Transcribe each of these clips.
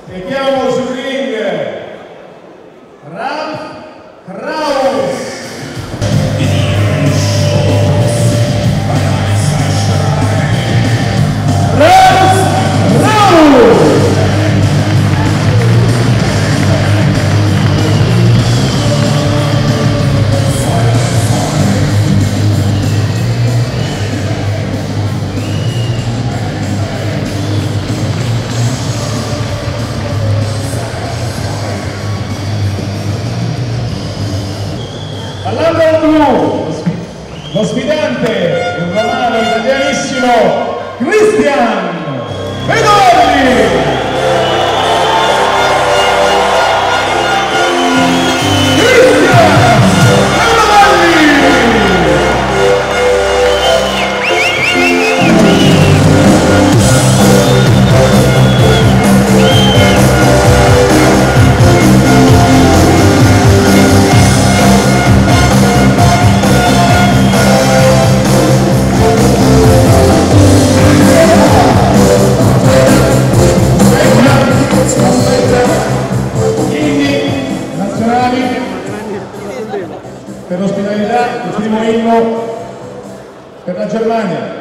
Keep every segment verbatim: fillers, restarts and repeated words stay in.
e chiamo sul ring Ralph Krauss. All'angolo blu, lo sfidante, il romano italianissimo Cristian Bedolli. Per l'ospitalità, il primo inno per la Germania.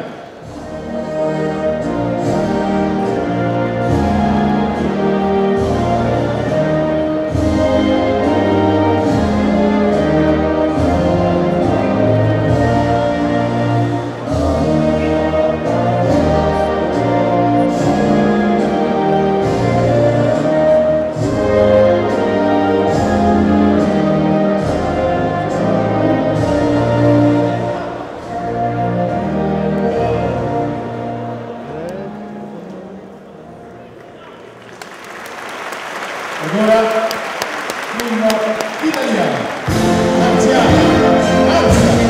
Ed ora l'inno italiano, marziale, marcia!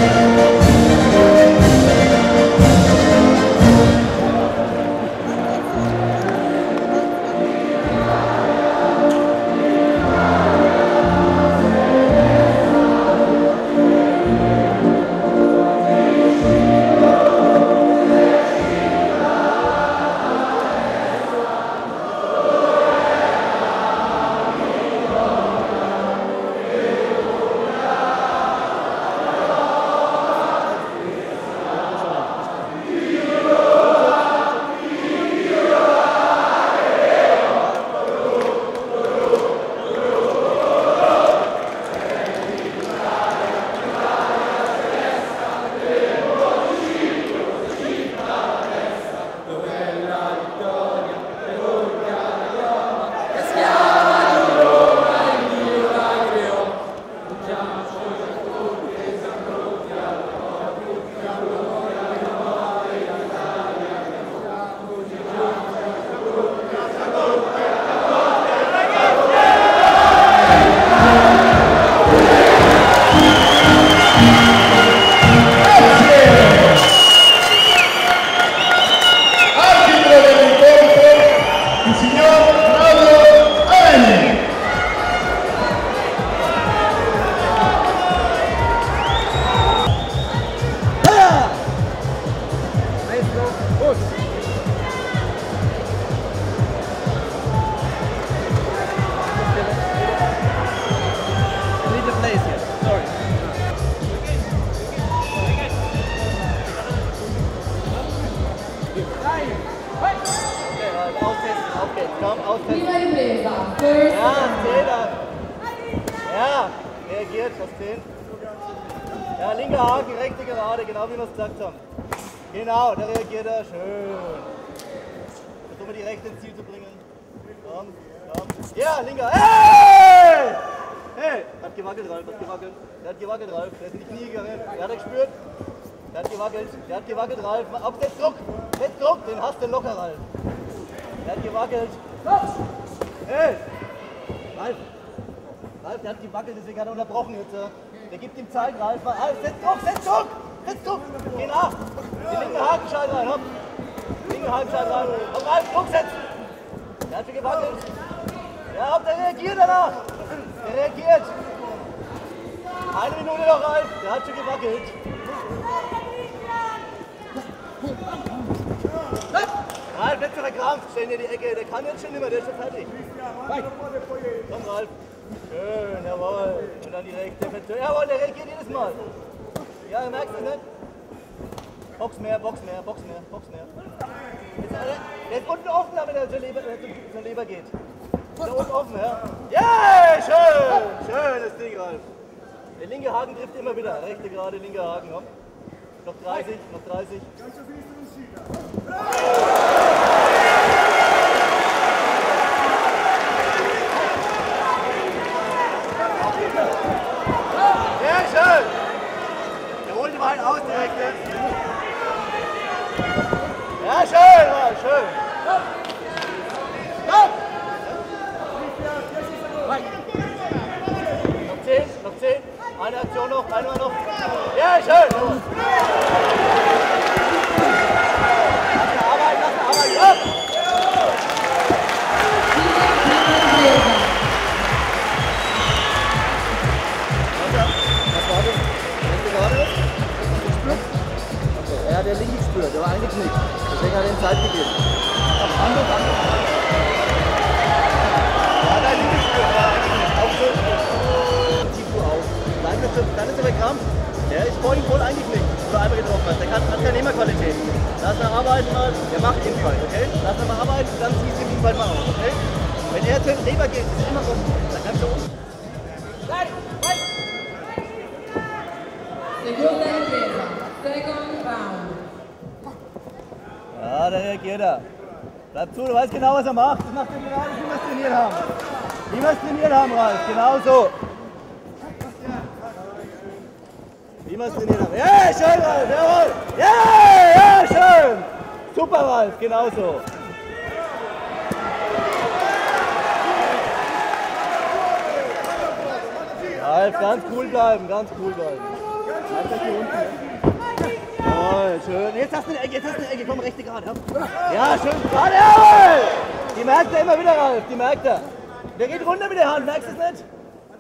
Prima ripresa, first Ja, Zähler. Ja, reagiert, was zählt. Ja, linker Haken, rechte Gerade, genau wie wir es gesagt haben. Genau, da reagiert er, schön. Versuchen wir die rechte ins Ziel zu bringen. Komm, komm. Ja, linker, hey! Hey, hat gewackelt, Ralf, hat gewackelt. Der hat gewackelt, Ralf, der ist in die Knie gegangen. Der hat er gespürt. Der hat gewackelt, der hat gewackelt, Ralf. Ab, setz Druck, setz Druck, den hast du locker, Ralf. Der hat gewackelt. Hey! Ralf! Ralf, der hat gewackelt, deswegen hat er unterbrochen jetzt. Der gibt ihm Zeit, Ralf. Ralf, setz Druck, setz Druck! Setz Druck! Geh nach! Den linken Hakenscheit rein, hopp! Linken Hakenscheit rein. Hopp, Ralf, Druck setzen! Der hat schon gewackelt. Ja, hopp, der reagiert danach! Der reagiert! Eine Minute noch, Ralf! Der hat schon gewackelt. Ralf, Ralf, nicht so verkrampft. Stell dir die Ecke, der kann jetzt schon nicht mehr, der ist schon fertig. Komm, Ralf. Schön, jawohl. Und dann die rechte. Jawohl, der reagiert jedes Mal. Ja, du merkst es nicht? Box mehr, Box mehr, Box mehr, Box mehr. Jetzt, der ist unten offen, aber der zur Leber, äh, zur Leber geht. Ist da unten offen, ja? Ja, schön! Schönes Ding, Ralf. Der linke Haken trifft immer wieder. Rechte gerade, linke Haken. Komm. Noch dreißig, noch dreißig. Sehr schön! Der holt ihn mal aus direkt. Ja, schön, Mann, schön. Komm! Noch zehn, noch zehn. Eine Aktion noch, einmal noch. Ja, schön! Lass mal arbeiten, lass mal arbeiten. Ja. Was war das? Rechte gerade? Gespürt? Okay. Er hat den linken gespürt, der war eingeknickt. Deswegen hat er ihm Zeit gegeben. Andere, andere. Ja, der linke gespürt, der war eingeknickt. Auch so. Ziehst du auf. Dann ist er, dann ist er verkrampft. Der ist vorhin voll eingeknickt, oder einmal getroffen hat. Der kann, hat keine Nehmerqualität. Lass ihn arbeiten mal, der macht ebenfalls, okay? Lass ihn mal arbeiten, dann ziehst du ihn ebenfalls mal auf, okay? Wenn er zur Leber geht, ist er immer offen. Dann kannst du unten. Seconda ripresa, second round. Ja, da reagiert er. Bleib zu, du weißt genau, was er macht. Das macht er genau, wie wir es trainiert haben. Wie wir es trainiert haben, Ralf. Genau so. Wie wir es trainiert haben. Ja, schön, Ralf. Jawohl. Ja, ja, schön. Super, Ralf. Genau so. Ralf, ganz cool bleiben. Ganz cool bleiben. Bleib gleich hier unten. Jawohl, schön. Jetzt hast du eine Ecke, jetzt hast du eine Ecke. Komm, rechte gerade. Ja, schön gerade. Jawohl. Die merkt er immer wieder, Ralf. Die merkt er. Der geht runter mit der Hand. Merkst du es nicht?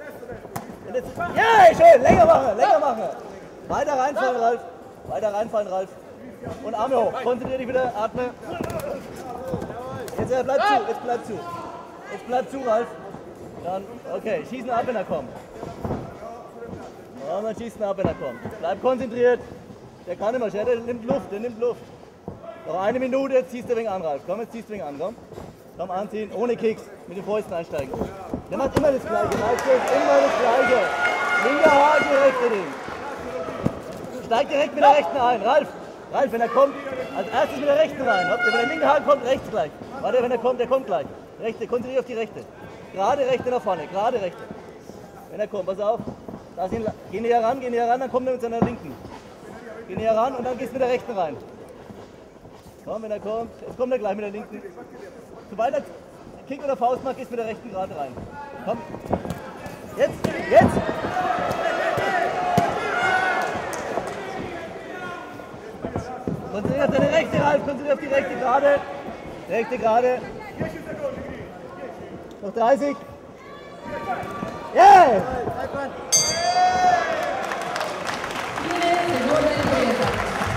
Ja, schön. Länger machen, länger machen. Weiter reinfallen, Ralf. Weiter reinfallen, Ralf. Und Arme hoch. Konzentrier dich wieder. Atme. Jetzt ja, bleib zu. Jetzt bleib zu. Jetzt bleib zu, Ralf. Dann, okay. Schießen ab, wenn er kommt. Ja, man schießt ab, wenn er kommt. Bleib konzentriert. Der kann immer, der nimmt Luft, der nimmt Luft. Noch eine Minute, jetzt ziehst du ein wenig an, Ralf. Komm, jetzt ziehst du ein wenig an, komm. Komm, anziehen, ohne Kicks, mit den Fäusten einsteigen. Der macht immer das Gleiche, meistens immer das Gleiche. Linker Haken, rechte Ding. Steig direkt mit der rechten ein, Ralf. Ralf, wenn er kommt, als erstes mit der rechten rein. Wenn der linke Haken kommt, rechts gleich. Warte, wenn er kommt, der kommt gleich. Rechte, konzentriere auf die rechte. Gerade rechte nach vorne, gerade rechte. Wenn er kommt, pass auf. Lass ihn, geh näher ran, geh näher ran, dann kommt er mit seiner linken. Geh näher ran und dann gehst du mit der rechten rein. Komm, wenn er kommt, jetzt kommt er gleich mit der linken. Sobald er Kick oder Faust macht, gehst du mit der rechten gerade rein. Komm. Jetzt, jetzt! Konzentrier auf deine rechte, Ralf, konzentrier auf die rechte gerade. Rechte gerade. Noch dreißig. Yeah! Seconda ripresa.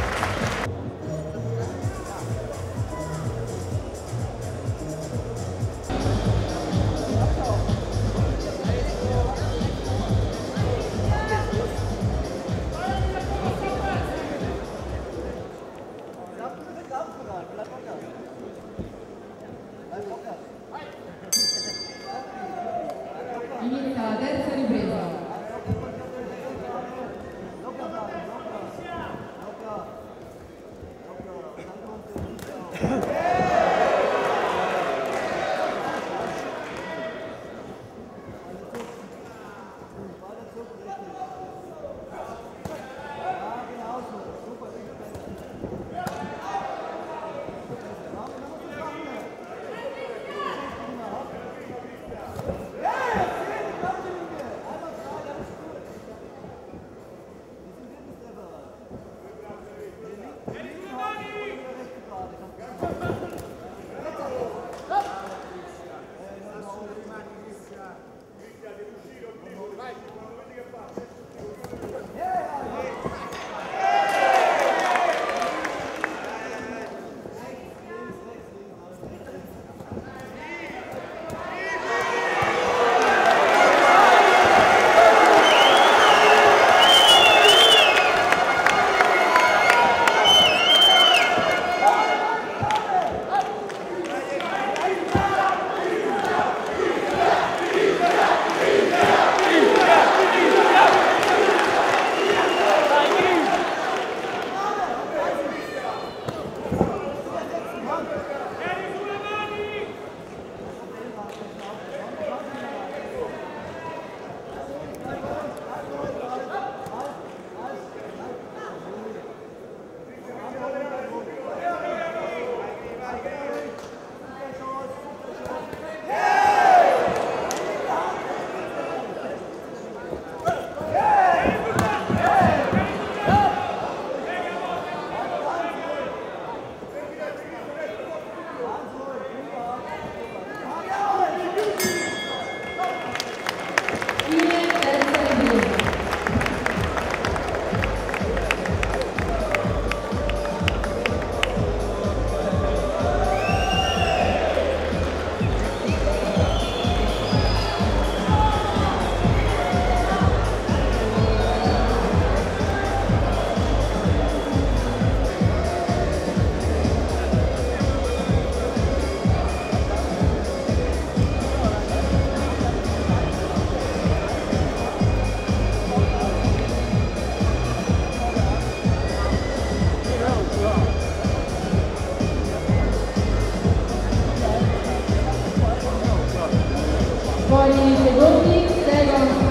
Inizia la terza ripresa. Poi secondi, second